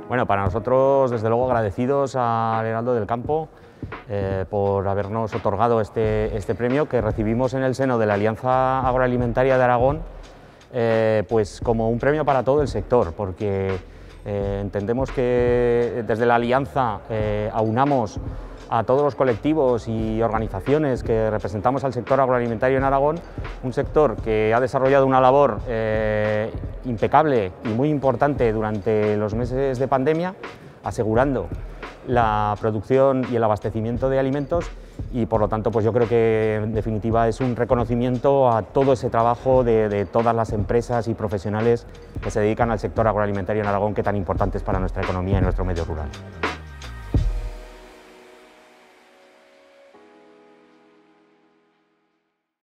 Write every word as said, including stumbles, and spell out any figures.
Bueno, para nosotros, desde luego, agradecidos al Heraldo del Campo eh, por habernos otorgado este, este premio que recibimos en el seno de la Alianza Agroalimentaria de Aragón, eh, pues como un premio para todo el sector, porque eh, entendemos que desde la Alianza eh, aunamos a todos los colectivos y organizaciones que representamos al sector agroalimentario en Aragón, un sector que ha desarrollado una labor eh, impecable y muy importante durante los meses de pandemia, asegurando la producción y el abastecimiento de alimentos, y por lo tanto pues yo creo que en definitiva es un reconocimiento a todo ese trabajo de, de todas las empresas y profesionales que se dedican al sector agroalimentario en Aragón, que tan importante es para nuestra economía y nuestro medio rural.